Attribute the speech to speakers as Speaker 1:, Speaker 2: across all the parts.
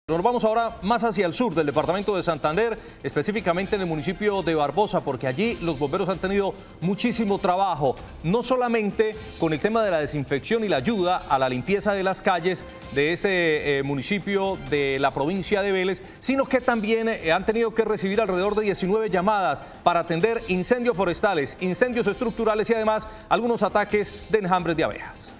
Speaker 1: Nos vamos ahora más hacia el sur del departamento de Santander, específicamente en el municipio de Barbosa, porque allí los bomberos han tenido muchísimo trabajo, no solamente con el tema de la desinfección y la ayuda a la limpieza de las calles de este municipio de la provincia de Vélez, sino que también han tenido que recibir alrededor de 19 llamadas para atender incendios forestales, incendios estructurales y además algunos ataques de enjambres de abejas.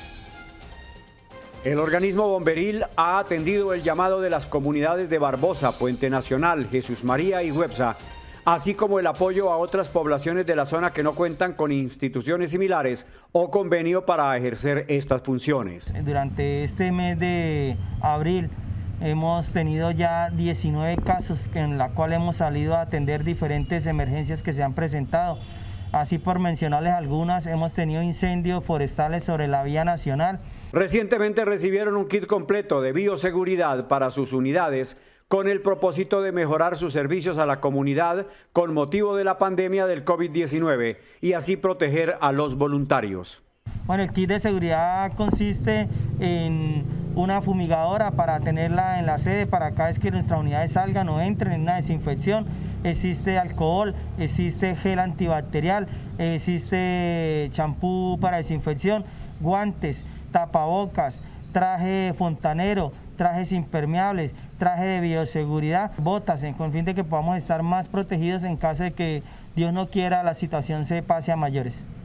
Speaker 2: El organismo bomberil ha atendido el llamado de las comunidades de Barbosa, Puente Nacional, Jesús María y Güepsa, así como el apoyo a otras poblaciones de la zona que no cuentan con instituciones similares o convenio para ejercer estas funciones.
Speaker 3: Durante este mes de abril hemos tenido ya 19 casos en la cual hemos salido a atender diferentes emergencias que se han presentado. Así por mencionarles algunas, hemos tenido incendios forestales sobre la vía nacional.
Speaker 2: Recientemente recibieron un kit completo de bioseguridad para sus unidades con el propósito de mejorar sus servicios a la comunidad con motivo de la pandemia del COVID-19 y así proteger a los voluntarios.
Speaker 3: Bueno, el kit de seguridad consiste en una fumigadora para tenerla en la sede para cada vez que nuestras unidades salgan o entren en una desinfección. Existe alcohol, existe gel antibacterial, existe champú para desinfección, guantes, tapabocas, traje fontanero, trajes impermeables, traje de bioseguridad, botas, con fin de que podamos estar más protegidos en caso de que Dios no quiera la situación se pase a mayores.